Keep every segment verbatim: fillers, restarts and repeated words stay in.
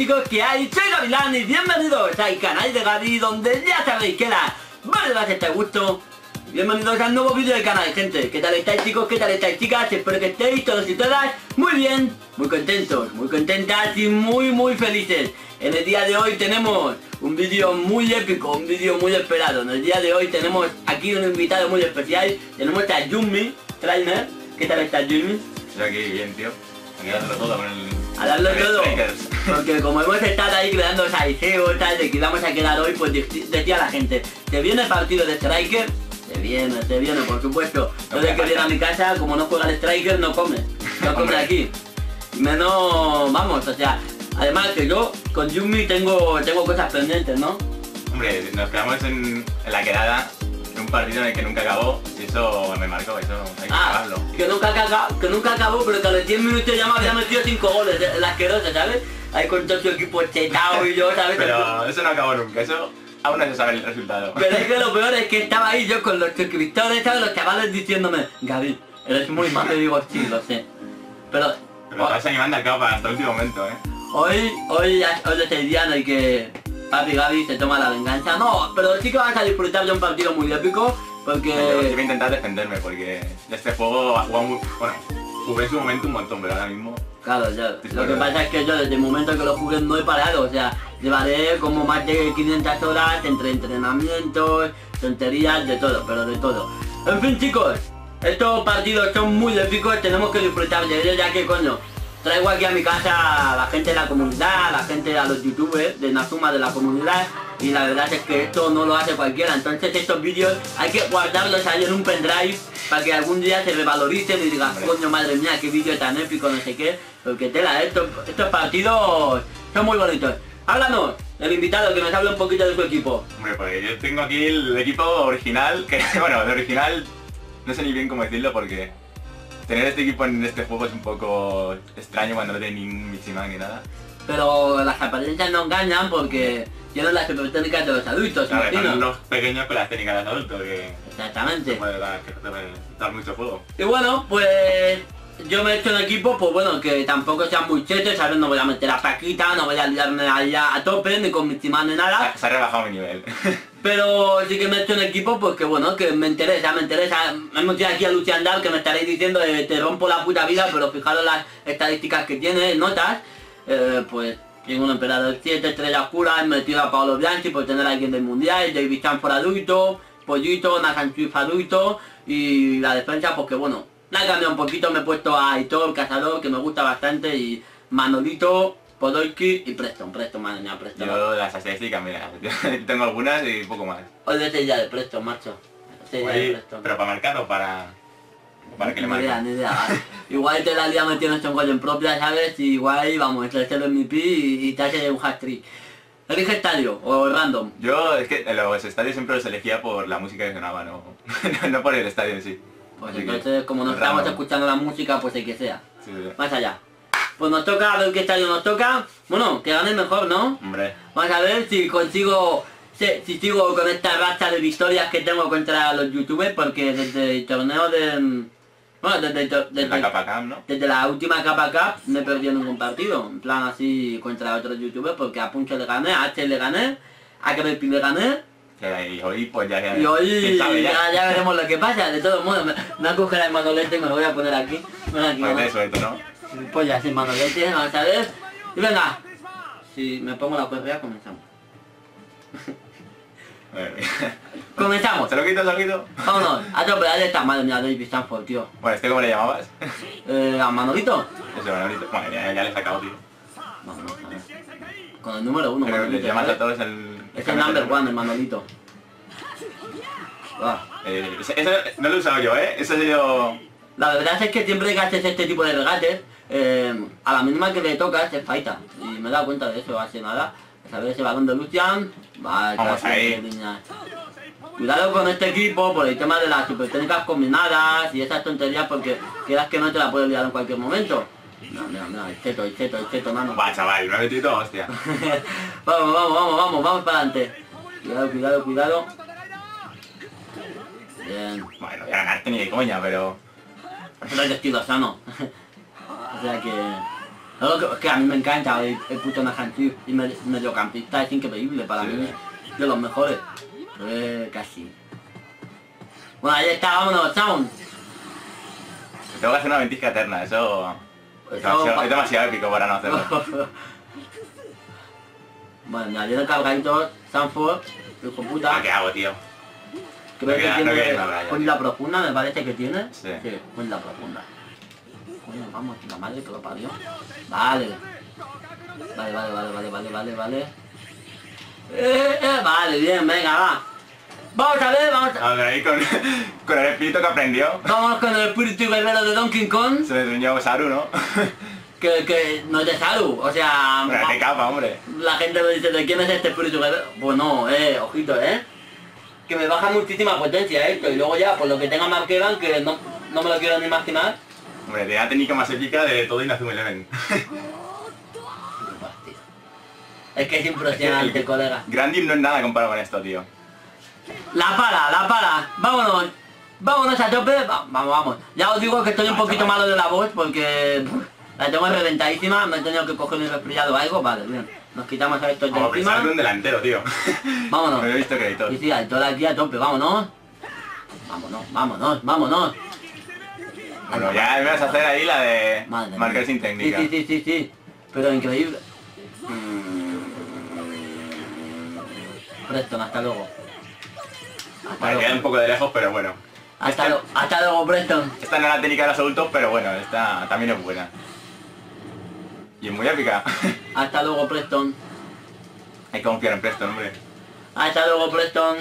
chicos, ¿qué hay? Soy Gavilán y bienvenidos al canal de Gavi, donde ya sabéis que la verdad está a gusto. Bienvenidos al nuevo vídeo del canal, gente. ¿Qué tal estáis, chicos? ¿Qué tal estáis, chicas? Espero que estéis todos y todas muy bien, muy contentos, muy contentas y muy muy felices. En el día de hoy tenemos un vídeo muy épico, un vídeo muy esperado. En el día de hoy tenemos aquí un invitado muy especial. Tenemos a Yumi, trainer. ¿Qué tal estás, Yumi? Estoy aquí bien, tío. Aquí a darlo todo con el... A darlo con el todo. Strikers. Porque como hemos estado ahí creando salseo, tal, de que íbamos a quedar hoy, pues decía la gente, ¿te viene el partido de Striker? Te viene, te viene, por supuesto. Yo de que viene a mi casa, como no juega el Striker, no come. No come aquí. Menos, vamos, o sea, además que yo con Yumi tengo, tengo cosas pendientes, ¿no? Hombre, nos quedamos en, en la quedada en un partido en el que nunca acabó y eso me marcó, eso hay que Ah, acabarlo. que nunca, acabó, que nunca acabó, pero que a los diez minutos ya me había metido cinco goles, el asqueroso, ¿sabes? Ahí con todo su equipo chetado y yo, ¿sabes? Pero eso no acabó nunca, eso aún no se sabe el resultado. Pero es que lo peor es que estaba ahí yo con los suscriptores, ¿sabes? Los chavales diciéndome, Gaby, eres muy malo, y digo, sí, lo sé. Pero, Pero estás animando al cabo hasta el último momento, ¿eh? hoy, hoy, hoy es el día en el que Papi Gaby se toma la venganza. No, pero sí que vas a disfrutar de un partido muy épico, porque... Yo sí voy a intentar defenderme porque este juego ha jugado muy... Bueno, jugué en su momento un montón, pero ahora mismo... Claro, yo, lo que pasa es que yo desde el momento que lo jugué no he parado, o sea, llevaré como más de quinientas horas entre entrenamientos, tonterías, de todo, pero de todo. En fin, chicos, estos partidos son muy épicos, tenemos que disfrutar de ellos, ya que coño, traigo aquí a mi casa a la gente de la comunidad, a la gente, a los youtubers de Nazuma de la comunidad, y la verdad es que esto no lo hace cualquiera, entonces estos vídeos hay que guardarlos ahí en un pendrive para que algún día se revaloricen y digas, coño, madre mía, qué vídeo tan épico, no sé qué, porque tela, estos, estos partidos son muy bonitos. Háblanos, el invitado, que nos hable un poquito de su equipo. Hombre, pues yo tengo aquí el equipo original, que bueno, de original no sé ni bien cómo decirlo porque tener este equipo en este juego es un poco extraño cuando no tiene ni un Michiman ni nada. Pero las apariencias no engañan porque tienen las técnicas de los adultos, Claro, imagino. son los pequeños con las técnicas de los adultos, que Exactamente. se puede dar, que debe dar mucho juego. Y bueno, pues yo me he hecho un equipo, pues bueno, que tampoco sean muy chetos, ¿sabes? No voy a meter a Paquita, no voy a liarme allá a tope, ni con Michiman ni nada. Se ha rebajado mi nivel. Pero sí que me he hecho un equipo, pues que bueno, que me interesa, me interesa. Hemos tenido aquí a Lucian Dal, que me estaréis diciendo, eh, te rompo la puta vida, pero fijaros las estadísticas que tiene, notas. Eh, pues tengo un emperador siete, estrellas puras, he metido a Paolo Bianchi por tener a alguien del mundial, David Sanford adulto, Pollito, Nathan Swift adulto, y la defensa, pues que bueno, la he cambiado un poquito, me he puesto a Aitor, Cazador, que me gusta bastante, y Manolito, Podolski y Preston, Preston, madre mía, Preston. Yo las estadísticas, mira, tengo algunas y poco más. Hoy es el día de Preston, macho. Es el día de Oye, Preston. pero para marcar o para... para que le Ni idea, marquen. ni idea. Igual te la lía metiendo un gol en propia, ¿sabes? Y igual, vamos, es el M V P y, y te hace un hat-trick. Elige estadio o random. Yo es que los estadios siempre los elegía por la música que sonaba, no, no por el estadio en sí. Pues Así que, entonces, como no random. estamos escuchando la música, pues el que sea. Sí, sí. Más allá. Pues nos toca, a ver qué estadio nos toca. Bueno, que gane mejor, ¿no? Hombre, Vamos a ver si consigo... Si, si sigo con esta racha de victorias que tengo contra los youtubers, porque desde el torneo de... Bueno, desde, el to- desde, la capa cam, ¿no? desde la última capa cup no he perdido ningún partido, en plan así contra otros youtubers, porque a Puncho le gané, a H le gané, a Creepy le gané, Que- Y hoy pues ya... ya y hoy ¿quién sabe ya, ya veremos lo que pasa. De todos modos, me, me voy a coger el manolete y me lo voy a poner aquí. Ven aquí, Pues vamos. eso, esto, ¿no? Pues ya sin manolete, vamos a ver. Y venga, si me pongo la correa comenzamos. Eh, Comenzamos. ¿Se lo quito, se lo quito? Vámonos, a tope, ahí está, madre mía, David Stanford, tío. Bueno, ¿este cómo le llamabas? Eh, ¿a Manolito? Ese Manolito. Bueno, ya, ya le he sacado, tío. Vamos, a ver. Con el número uno, Pero le Manolito, llamas a ¿sabes? todos el... Es el number one, el Manolito. Ah. Eh, ese, ese no lo he usado yo, ¿eh? Ese ha sido... La verdad es que siempre que haces este tipo de regates, eh, a la mínima que le tocas se faita. Y me he dado cuenta de eso hace nada. A ver ese balón de Lucian. Va, Vamos casi ahí. de línea. Cuidado con este equipo por el tema de las super técnicas combinadas y esas tonterías, porque quieras que no te la puedes liar en cualquier momento. No, no, no, el cheto, el cheto, el cheto, mano. Va, chaval, me ha metido, hostia. Vamos, vamos, vamos, vamos, vamos para adelante. Cuidado, cuidado, cuidado. Bien. Bueno, voy a ganarte ni de coña, pero... No es estilo sano. O sea que... Algo que, que a mí me encanta el, el puto Nathan Chief y medio, mediocampista es increíble para sí. mí, de los mejores. Eh, casi. Bueno, ahí está, vámonos, Sound. Tengo que hacer una ventisca eterna, eso... Eso es, demasiado, pa... es demasiado épico para no hacerlo. Bueno, ya viene cargadito, Sanford, hijo puta. Ah, ¿qué hago, tío? Creo no que queda, tiene no cuerda profunda, me parece que tiene. Sí. Sí, cuerda profunda. Coño, vamos, la madre que lo parió. Vale. Vale, vale, vale, vale, vale, vale, vale. Eh, eh, vale, bien, venga, va. Vamos a ver, vamos a... Vamos a ir con, con el espíritu que aprendió. Vamos con el espíritu guerrero de Donkey Kong. Se le enseñó Saru, ¿no? Que, que no es de Saru, o sea... Pero qué capa, hombre. La gente me dice, ¿de quién es este espíritu guerrero? Pues no, eh, ojito, eh. Que me baja muchísima potencia esto, y luego ya, por lo que tenga más que van, que no, no me lo quiero ni imaginar. Hombre, tiene la técnica más épica de todo Inazuma Eleven. Es que es impresionante, es que el, colega. Grandim no es nada comparado con esto, tío. La para, la para. Vámonos. Vámonos a tope. Va, vamos, vamos. Ya os digo que estoy un poquito malo de la voz porque la tengo reventadísima. Me he tenido que coger un resfriado o algo. Vale, bien. Nos quitamos a estos de Vamos, encima. un delantero, tío. Vámonos. No he visto créditos. Sí, sí, al todo aquí a tope. Vámonos. Vámonos, vámonos, vámonos. Bueno, ya me vas a hacer ahí la de Madre marcar mía. sin técnica. Sí, sí, sí, sí, sí. Pero increíble. Preston, hasta luego. Hasta Vale, luego. queda un poco de lejos, pero bueno. Hasta, lo, hasta luego, Preston. Esta no es la técnica de los adultos, pero bueno, esta también es buena. Y es muy épica. Hasta luego, Preston. Hay que confiar en Preston, hombre. Hasta luego, Preston.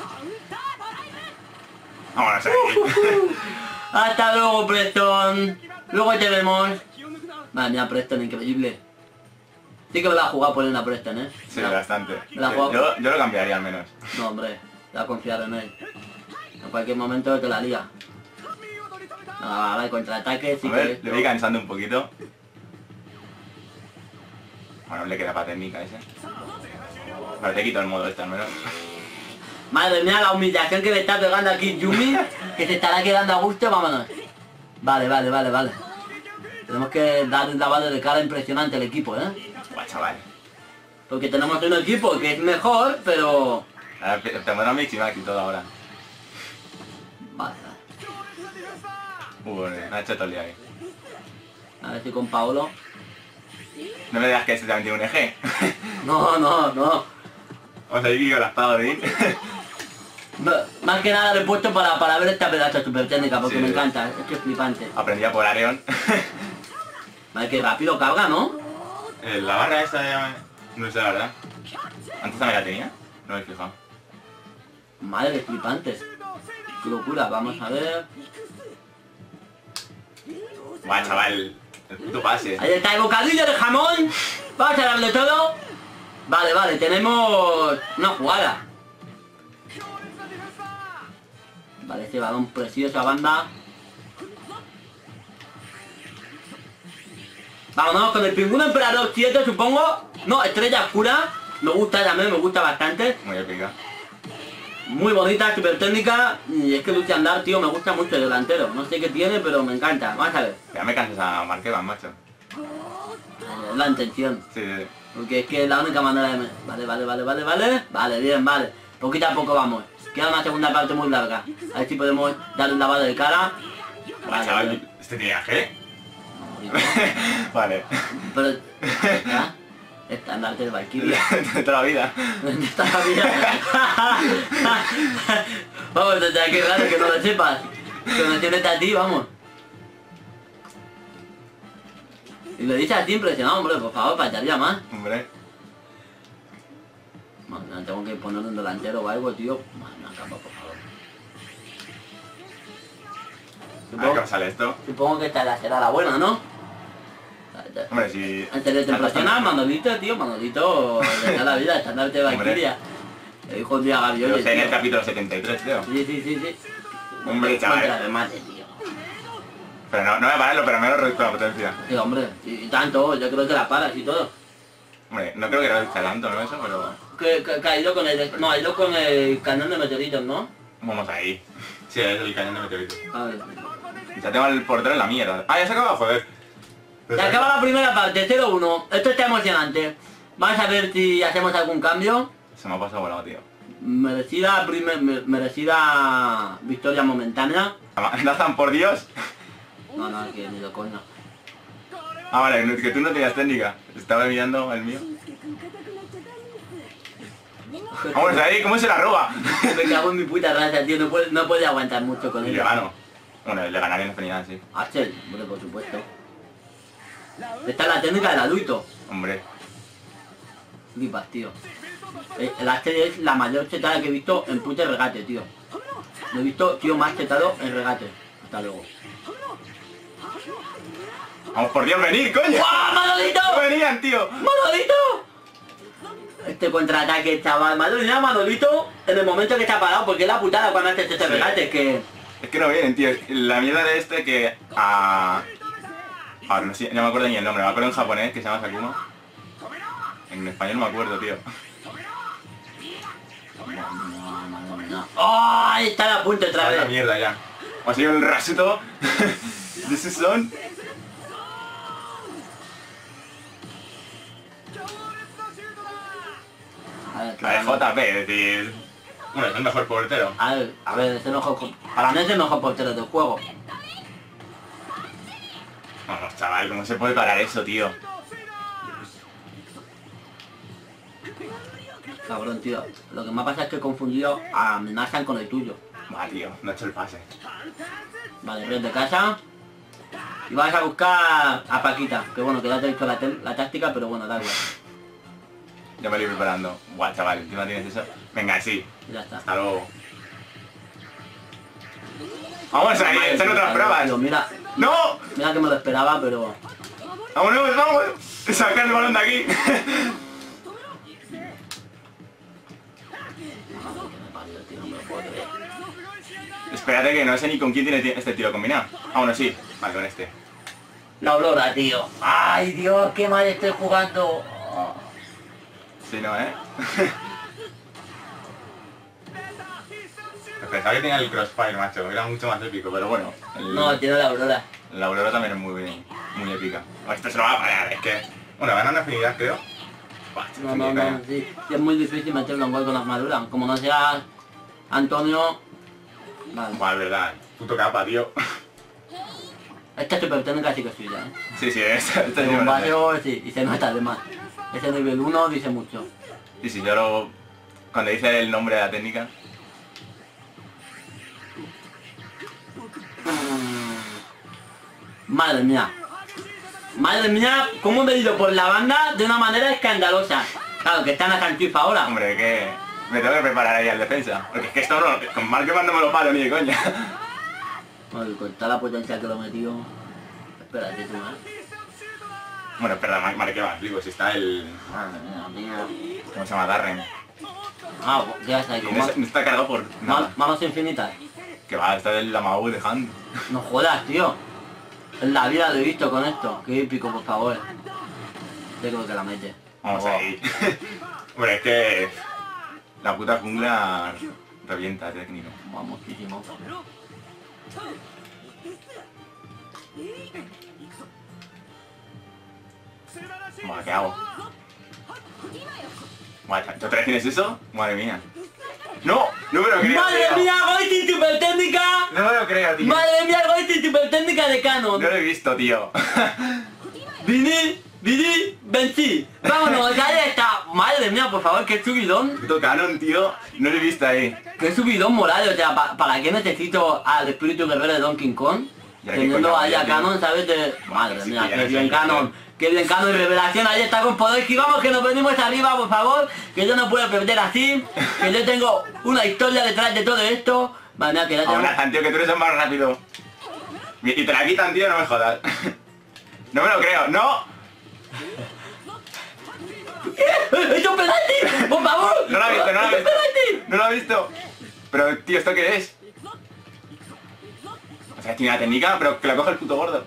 Vámonos aquí. Hasta luego, Preston. Luego te vemos. Madre mía, Preston, increíble. Sí que me la ha jugado poner una Preston, ¿eh? Sí, la, bastante. me la Sí, juego. yo, yo lo cambiaría al menos. No, hombre, voy a confiar en él. En cualquier momento te la lía. No, va, va, el contraataque, sí A ver, que... le voy cansando un poquito. Bueno, le queda para técnica ese. Vale, te quito el modo este al menos. Madre mía, la humillación que le está pegando aquí Yumi, que se estará quedando a gusto, vámonos. Vale, vale, vale, vale. Tenemos que dar un lavado de cara impresionante al equipo, ¿eh? Buah, chaval. Porque tenemos un equipo que es mejor, pero... Ahora te pondrá Mix y Max y todo ahora. Vale, Uh, bueno, me ha hecho todo el día ahí. a ver si con Paolo... No me digas que este también tiene un eje. No, no, no. Vamos a ir con la espada de Odín. Más que nada lo he puesto para, para ver esta pedazo super técnica, porque Sí. me encanta, es que es flipante. Aprendía por Areon. Vale, que rápido carga, ¿no? Eh, la barra esta ya... No sé la verdad. Antes también la tenía. No me he fijado. Madre de flipantes. Qué locura, vamos a ver. Buah, chaval. El puto pase. Ahí está el bocadillo de jamón. Vamos a darle todo. Vale, vale, tenemos una jugada. Vale, ese balón precioso a banda. Vámonos con el pingüino emperador siete, supongo. No, estrella oscura. Me gusta también, me gusta bastante. Muy épica. Muy bonita, súper técnica. Y es que Lucha Andar, tío, me gusta mucho el delantero. No sé qué tiene, pero me encanta. Vamos a ver. Ya me cansas a Marqueban, macho. Eh, la intención. Sí, sí, sí. Porque es que es la única manera de... Vale, vale, vale, vale, vale. Vale, bien, vale. Poquito a poco vamos. Queda una segunda parte muy larga. A ver si podemos darle un lavado de cara. Buah, chaval, ¿este tiene eje? Vale. Pero... ¿ya? Estandarte de Valkyria. De toda la vida. ¿Dónde está la vida? Vamos, o sea, qué raro que no lo sepas. Conociéndote a ti, vamos. Y lo dices a ti impresionado, hombre, por favor, faltaría más. Hombre. Bueno, tengo que poner un delantero o algo, tío. Madre mía, capa, por favor. A ver cómo sale esto. Supongo que esta será la buena, ¿no? Hombre, si... Antes de templacionar, Manolito, tío, Manolito de toda la vida, estandarte de Valkyria. El hijo de Yo Gavioli, sé en el tío. capítulo setenta y tres, tío. Sí, sí, sí, sí. Hombre, chaval. Contra remate, tío. Pero no, no voy a pararlo, pero menos reduzco la potencia. Sí, hombre, y, y tanto, yo creo que la paras y todo. Hombre, no creo que reduzca tanto, ¿no? Eso, pero... Que, que, que ha ido con el... No, ha ido con el cañón de meteoritos, ¿no? Vamos ahí. Sí, es el cañón de meteorito. A ver. Ya tengo el portero en la mierda. Ah, ya se acaba, joder. Se acaba la primera parte, cero uno. Esto está emocionante. Vamos a ver si hacemos algún cambio. Se me ha pasado volado, tío. Merecida, primer, merecida victoria momentánea. Nathan, por Dios. No, no, que ni lo coño. Ah, vale, que tú no tenías técnica. Estaba mirando el mío. Vamos ahí, ¿cómo se la roba? Me cago en mi puta raza, tío. No puede, no puede aguantar mucho con Y él. le gano. Bueno, le ganaré en infinidad, sí. Axel, hombre, por supuesto. Esta es la técnica del adulto. Hombre. Flipas, tío. Eh, El Axel es la mayor chetada que he visto en puto regate, tío. No he visto tío más chetado en regate. Hasta luego. Vamos, por Dios, venir, coño. ¡Guau, Manolito! No venían, tío. ¡Manolito! Este contraataque, chaval. Madre mía, Manolito, en el momento que está parado, porque es la putada cuando haces este Sí. regate, que... Es que no vienen, tío. La mierda de este que a... Ahora no sé, no me acuerdo ni el nombre. Me acuerdo en japonés que se llama Sakuma. En español no me acuerdo, tío. ¡Oh! Ahí está la punta otra Ah, la vez. mierda ya. Ha sido el rasuto. This is on. A ver, La de J P, es decir... Bueno, es el mejor portero. A ver, a ver, es el mejor... Para mí es el mejor portero del juego. Vamos, chaval, ¿cómo se puede parar eso, tío? Cabrón, tío. Lo que me pasa es que he confundido a Nathan con el tuyo. Va, tío, no ha hecho el pase. Vale, red de casa. Y vas a buscar a Paquita. Que bueno, que ya te he dicho la, la táctica, pero bueno, da igual. Ya me lo voy preparando. Buah, chaval, encima tienes eso. Venga, sí. Ya está. Hasta luego. Vamos ahí, están otras pruebas. Tío, mira, ¡No! mira que me lo esperaba, pero... ¡Vámonos, vamos! ¡Sacar el balón de aquí! Espérate que no sé ni con quién tiene este tiro combinado. Ah, bueno, sí. Vale, con este. La Aurora, tío. ¡Ay, Dios! ¡Qué mal estoy jugando! Sí, no, ¿eh? Pensaba que tenía el crossfire, macho. Era mucho más épico, pero bueno. El... No, tiene la Aurora. La Aurora también es muy, muy épica. Oh, esto se lo va a parar, es que... Bueno, gana una afinidad, creo. Buah, esto No, es no, infinita, no, ¿eh? sí. Sí, es muy difícil meterle un gol con la armadura. Como no sea Antonio... Vale. Buah, es verdad. Puto capa, tío. Esta super técnica sí que es suya, ¿eh? Sí, sí, esta, esta es Un diferente. vacío, sí, y se nota además. Ese nivel uno dice mucho. Sí, sí, yo lo... Cuando dice el nombre de la técnica... Madre mía. Madre mía, cómo me he ido por la banda de una manera escandalosa. Claro, que están a Sanchifa ahora. Hombre, que... Me tengo que preparar ahí al defensa. Porque es que esto no... Con mal que mando me lo paro ni de coña. Ay, con toda la potencia que lo he metido. Espérate tú, ¿eh? Bueno, espera, mal, mal que va, digo, si está el... Madre mía, tío. ¿Cómo se llama? Darren. Ah, ya está ahí. Y Con no, ma- es- no está cargado por ma- nada. manos infinitas. Que va, está el Lamau de Hand. No jodas, tío. En la vida lo he visto con esto. Qué épico, por favor. Yo creo que la mete. Vamos Oh. ahí. Hombre, es que... La puta jungla revienta técnico. Va muchísimo. Buah, ¿qué hago? Buah, ¿tú otra vez tienes eso? Madre mía. ¡No! ¡No me lo creo, ¡Madre tío! mía, Goiti super técnica! ¡No me lo creo, tío! ¡Madre mía, Goiti super técnica de Canon! No lo he visto, tío. ¡Vini! ¡Vini! ¡Vencí! ¡Vámonos! ¡Ahí está! ¡Madre mía, por favor, qué subidón! Puto Canon, tío. No lo he visto ahí. ¡Qué subidón moral! O sea, pa- ¿para qué necesito al espíritu guerrero de Donkey Kong? Ya, ¿qué Teniendo coño ahí a voy a Canon, ¿sabes? De... Madre sí, mía, que ya qué no bien sé, Canon. tío. Qué bien Canon y revelación. Ahí está con poder. Que vamos, que nos venimos arriba, por favor. Que yo no puedo perder así. Que yo tengo una historia detrás de todo esto. Madre mía, que ya Ahora, tenemos... tío, que tú eres el más rápido. Y te la quitan, tío, no me jodas. No me lo creo, ¡no! ¿Qué? ¡Es un penalti! ¡Por favor! No lo ha visto, no lo ha ¡Es un visto. penalti! No lo ha visto. Pero, tío, ¿esto qué es? O sea, tiene la técnica, pero que la coge el puto gordo.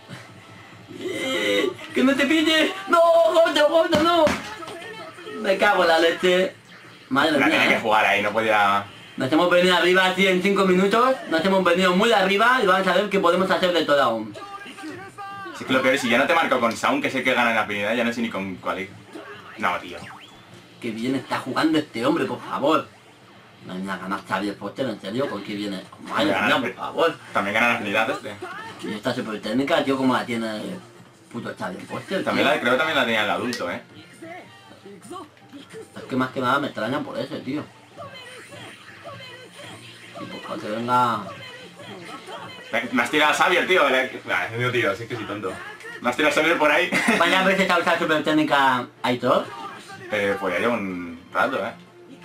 Eh, ¡Que no te pilles! ¡No! ¡Gordo, gordo, no! Me cago en la leche. Madre La tenía mía, que ¿eh? jugar ahí, no podía... Nos hemos venido arriba así en cinco minutos. Nos hemos venido muy arriba y vamos a ver qué podemos hacer de todo aún. Si es que lo peor es si ya no te marco con Sound, que sé que gana en afinidad, ya no sé ni con cuál ir. No, tío. Qué bien está jugando este hombre, por favor. No hay nada ganas Xavier Foster, en serio, ¿con qué viene? Madre Gana- mía, por favor. También gana en afinidad este. Y esta super técnica, tío, como la tiene el puto Xavier Foster, También tío. la, creo que también la tenía el adulto, eh. Es que más que nada me extraña por eso, tío. Y pues que venga... Me has tirado a Xavier, tío. Le... Ah, es medio tiro, sí es que soy tonto. Me has tirado a Xavier por ahí. ¿Cuántas veces ha usado super técnica Aitor? eh, pues ya llevo un rato, eh.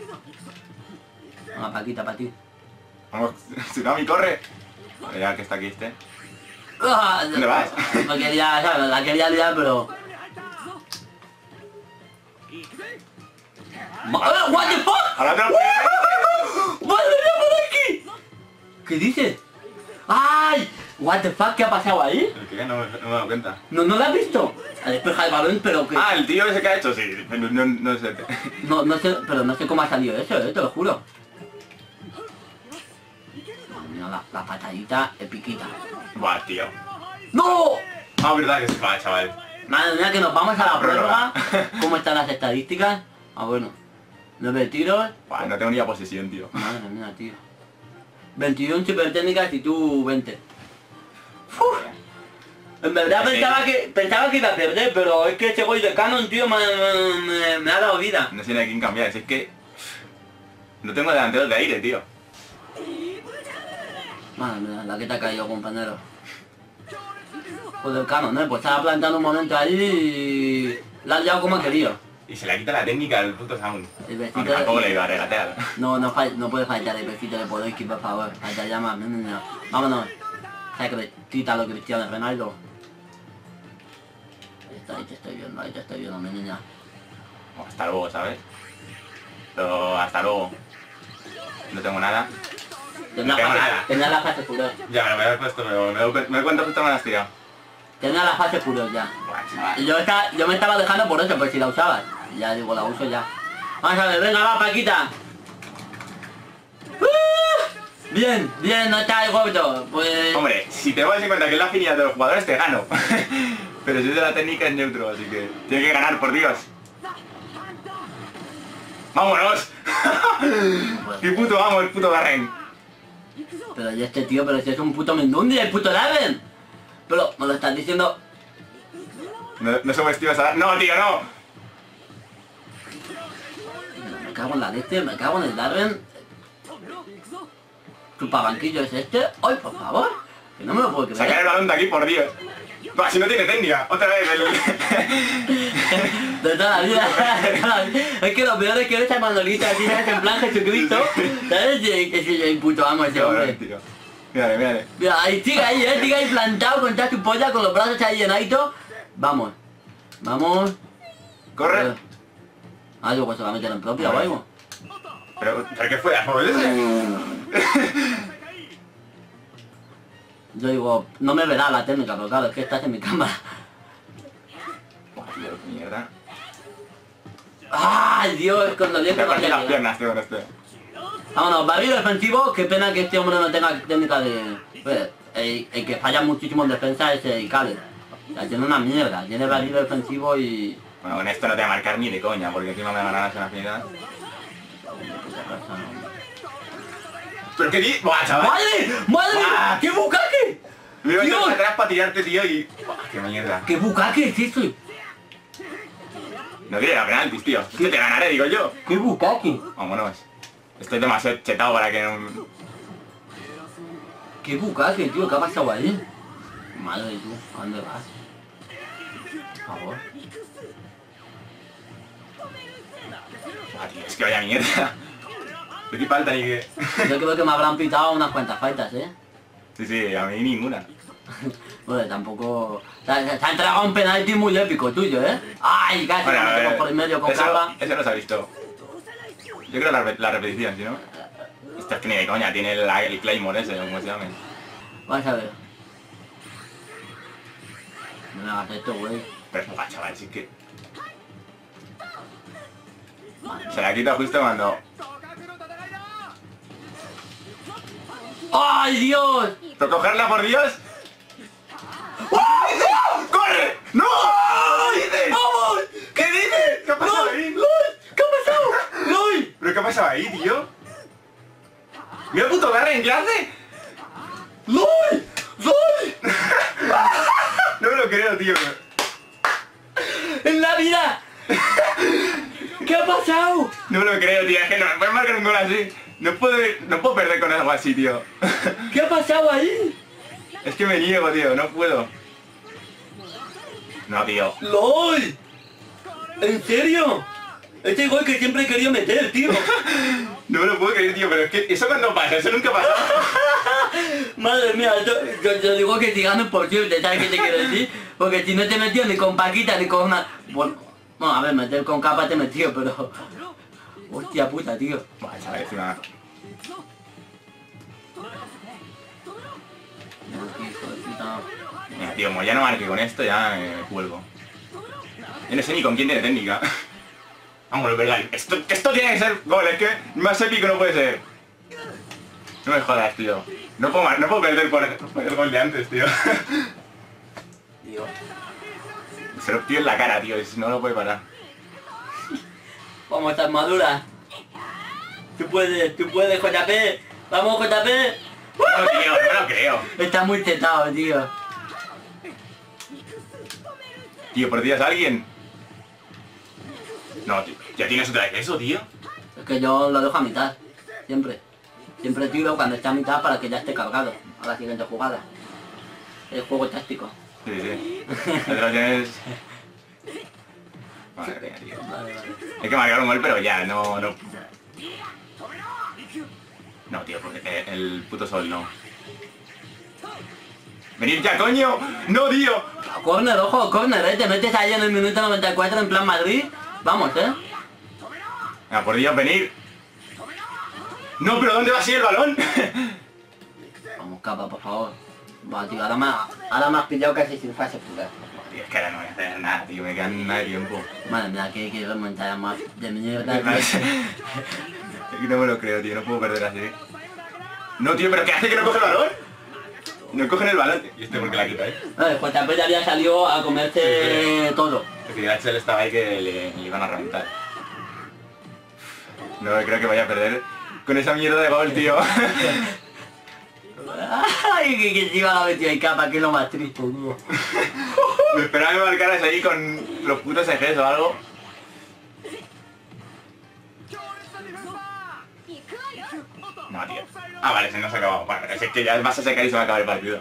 Una paquita para ti. Vamos, Tsunami, corre. Vale, ya que está aquí este. Ah, ¿Dónde vas? No quería, ¿sabes? La quería liar, pero... Ma- ¡Eh, what the fuck! Ahora te lo puedes... ¡Madre mía, por aquí! ¿Qué dices? ¡Ay! What the fuck, ¿qué ha pasado ahí? ¿El qué? No, me- no me he dado cuenta. ¿No, no lo has visto? Ha despejado el balón, pero que... Ah, el tío ese que ha hecho, sí. No, no, no sé. No, no sé, pero no sé cómo ha salido eso, eh, te lo juro. Madre mía, la, la patadita epiquita. Buah, tío. ¡No! Ah, verdad que se va, chaval. Madre mía, que nos vamos a la Prórroga. prórroga. ¿Cómo están las estadísticas? Ah, bueno. nueve tiros. Buah, no tengo ni la posesión, tío. Madre mía, tío. veintiuno super técnicas y tú veinte. Uf. En verdad Sí. pensaba que pensaba que iba a perder, pero es que ese gol de Canon, tío, me, me- me ha dado vida. No sé ni a quién cambiar, si es que... No tengo delanteros de aire, tío. Madre mía, la que te ha caído, compañero. Joder, Canon, ¿eh? Pues estaba plantando un momento ahí y... La has liado como ha querido. Y se le quita la técnica al puto Sound. El besito Aunque tampoco de... le iba a regatear. No, no, fa- no puede faltar el besito de Podolski, por favor. Falta ya más. No, no, no. Vámonos. Sacre, quítalo, Cristiano Ronaldo. Ahí está, ahí te estoy viendo, ahí te estoy viendo, mi niña. Bueno, hasta luego, ¿sabes? Pero hasta luego. No tengo nada. Tendrá No tengo fase, nada. tendrá la fase furor. Ya, me lo había puesto, pero me doy, cuen- me doy cuenta justo me lo has tirado. Tendrá la fase furor ya. Buah, Y chaval. yo, estaba, yo me estaba dejando por eso, pues si la usabas. Ya digo, la uso ya. Vamos a ver, venga, va, Paquita. ¡Uh! Bien, bien, no está el gordo. Pues... Hombre, si te das en cuenta que es la afinidad de los jugadores, te gano. Pero si es de la técnica es neutro, así que tiene que ganar, por Dios. ¡Vámonos! ¡Qué puto amo el puto Darren! Pero y este tío, pero si es un puto Mendundi, el puto Darren. Pero me lo estás diciendo... No, no subestimas a Darren. ¡No, tío, no! Me cago en la leche, me cago en el Darren. ¿Tu pabanquillo es este? ¡Ay, por favor! Que no me lo puedo creer. Sacar el balón de aquí, por Dios. Bah, si no tiene técnica, otra vez el... De toda la vida, de toda la vida. Es que lo peor es que ves a Manolita así, ¿sabes? En plan Jesucristo, ¿sabes? Y que si el puto amo ese hombre. tío. Mírale, mírale. Mira, ahí sigue ahí, eh, sigue ahí plantado con toda su polla, con los brazos ahí llenaditos. Vamos, vamos. Corre. Ah, yo pues se va a meter en propia o algo. Pero, ¿pero qué fue? ¿A por ese? Yo digo, no me verá la técnica, pero claro, es que estás en mi cámara. Buah, tío, qué mierda. ¡Ay, Dios! Con lo bien que Me me partí las había piernas, tío, con este. Vámonos, barrido defensivo, qué pena que este hombre no tenga técnica de... Pues, el, el que falla muchísimo en defensa es el Cale. O sea, tiene una mierda, tiene barrido defensivo y... Bueno, con esto no te voy a marcar ni de coña, porque encima me ganarás en la afinidad. ¿Pero qué di? ¡Buah, chaval! ¡Madre! ¡Madre! ¡Buah! ¡Qué bucaque! Me iba a Dios. echar para atrás para tirarte, tío, y... ¡Buah, qué mierda! ¡Qué bucaque es eso! No quiere la penaltis, tío. Que te ganaré, digo yo. ¡Qué bucaque! Vámonos. Estoy demasiado chetado para que no... ¡Qué bucaque, tío! ¿Qué ha pasado ahí? Madre tú, ¿a dónde vas? Por favor. Buah, tío, es que vaya mierda. ¿De qué falta ni que...? Yo creo que me habrán pitado unas cuantas faltas, ¿eh? Sí, sí, a mí ninguna. Bueno, tampoco... Se ha, se ha entregado un penalti muy épico tuyo, ¿eh? ¡Ay! Casi Bueno, lo a metemos ver, por el medio con eso, capa. eso no se ha visto. Yo creo la, re- la repetición, ¿sí no? Esto es que ni de coña, tiene el, el Claymore ese, o como se llame. Vamos a ver. No me hagas esto, güey. Pero es guay, chaval, sí que... Se la quita justo cuando... ¡Ay, Dios! ¡Pero cogerla, por Dios! ¡No! ¿Qué dices? ¡Vamos! ¿Qué dices? ¿Qué ha pasado ¡Lol! ahí? ¡Lol! ¿Qué ha pasado? ¡Lol! ¿Pero qué ha pasado ahí, tío? ¡Mira puto Darren! ¿Qué hace? ¡Lol! ¡Lol! No me lo creo, tío. ¡En la vida! ¿Qué ha pasado? No me lo creo, tío. Es que no me pueden marcar un gol así. No puedo, no puedo perder con algo así, tío. ¿Qué ha pasado ahí? Es que me niego, tío. No puedo. No, tío. ¡Lol! ¿En serio? Este gol que siempre he querido meter, tío. No me lo puedo creer, tío. Pero es que eso cuando pasa. Eso nunca pasa. Madre mía, yo, yo, yo digo que si gano es posible, ¿sabes qué te quiero decir? Porque si no te he metido ni con Paquita ni con una... Bueno, bueno, a ver, meter con capa te he metido, pero... Hostia puta, tío. Buah, chaval, encima... Mira, tío, como ya no marque con esto, ya me cuelgo. Yo no sé ni con quién tiene técnica. Vamos, verdad. Esto, esto tiene que ser gol, es que más épico no puede ser. No me jodas, tío. No puedo, no puedo perder por, por el gol de antes, tío. Tío. Se lo tío en la cara, tío, y no lo puede parar. Vamos, esta armadura. Tú puedes, tú puedes, J P. Vamos, J P. No, tío, no me lo creo. Está muy tetado, tío. Tío, ¿por Dios alguien? No, tío. ¿Ya tienes otra vez eso, tío? Es que yo lo dejo a mitad. Siempre. Siempre tiro cuando esté a mitad para que ya esté cargado a la siguiente jugada. El juego táctico. Sí, sí. Te lo tienes... Madre mía, tío. Vale, vale. Hay que marcar un gol, pero ya, no... No, no tío, porque el puto sol no. ¡Venid ya, coño! ¡No, tío! Corner, ojo, corner, eh. Te metes ahí en el minuto noventa y cuatro en plan Madrid. Vamos, eh. Ah, por Dios, venir. No, pero ¿dónde va así el balón? Vamos, capa, por favor. Va, tío, ahora me, ha- ahora me has pillado casi sin fase pura. Tío, es que ahora no voy a hacer nada, tío, me quedan nada de tiempo. Madre mía, que, que remontada más de mierda, tío. Es que no me lo creo, tío, no puedo perder así. No, tío, pero ¿qué hace que no coge el balón? No cogen el balón. ¿Y este por qué la quita, eh? Eh, J P ya había salido a comerse todo. Es que Axel estaba ahí que le, le iban a reventar. No creo que vaya a perder con esa mierda de gol, tío. Ay, que, que se iba a metido en capa, que es lo más triste, tío. Me esperaba que marcaras ahí con los putos ejes o algo. No, tío. Ah, vale, se nos ha acabado. Bueno, es que ya vas a sacar y se va a acabar el partido.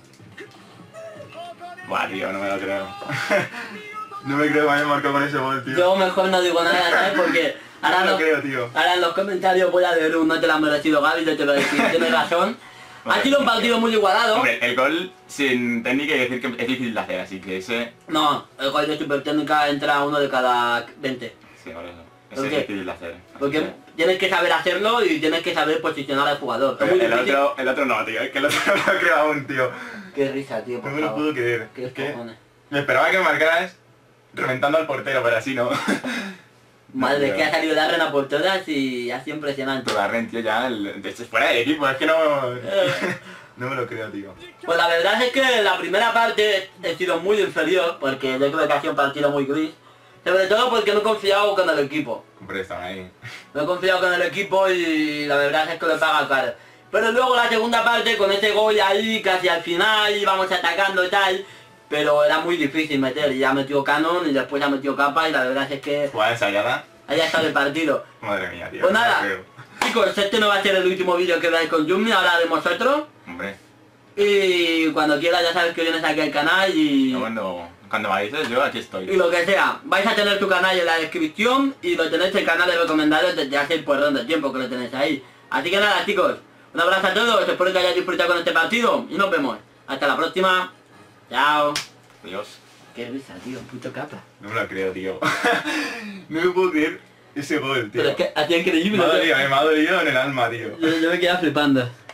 Buah, tío, no me lo creo. No me creo que me haya marcado con ese gol, tío. Yo mejor no digo nada, ¿sabes? Porque ahora, No me lo no- creo, tío. ahora en los comentarios voy a leer un no te lo has merecido, Gaby, yo te lo decir, tienes razón. Vale. Ha sido un partido muy igualado. Hombre, el gol sin técnica hay que decir que es difícil de hacer, así que ese... No, el gol de super técnica entra uno de cada veinte. Sí, por eso. Ese ¿Por es qué? difícil de hacer. Así Porque que- tienes que saber hacerlo y tienes que saber posicionar al jugador. Es Pero muy el difícil. otro, el otro no, tío, es que el otro no lo creo aún, tío. Qué risa, tío, por No me lo favor. puedo creer. Qué Es que cojones. me esperaba que me marcaras reventando al portero, pero así no. Madre, No, que ha salido Darren a por todas y ha sido impresionante. Pero Darren, tío, ya el, de- fuera del equipo, es que no... Eh. No me lo creo, tío. Pues la verdad es que la primera parte he sido muy inferior, porque yo creo que ha sido un partido muy gris. Sobre todo porque no he confiado con el equipo. Hombre, estaban ahí. No he confiado con el equipo y la verdad es que le paga caro. Pero luego la segunda parte, con ese gol ahí casi al final, íbamos atacando y tal, pero era muy difícil meter. Y ya metió Canon y después ya metió Capa y la verdad es que Jugada ensayada. ahí ha estado el partido. Madre mía, tío. Pues no me lo nada, creo. chicos, este no va a ser el último vídeo que veáis con Yumi, ahora haremos otro. Hombre, Y cuando quieras ya sabes que vienes aquí al canal y... yo cuando, cuando me avises, yo aquí estoy. Y lo que sea, vais a tener tu canal en la descripción y lo tenéis el canal de recomendados desde hace el porrón de tiempo que lo tenéis ahí. Así que nada, chicos, un abrazo a todos, espero que hayáis disfrutado con este partido y nos vemos. Hasta la próxima. Chao. Dios, Qué risa, tío, puto Capa. no me lo creo, tío. No me puedo creer ese gol, tío. Pero es que hacía increíble. Me ha ¿no? dolido, eh, me ha dolido en el alma, tío. Yo, yo me quedaba flipando.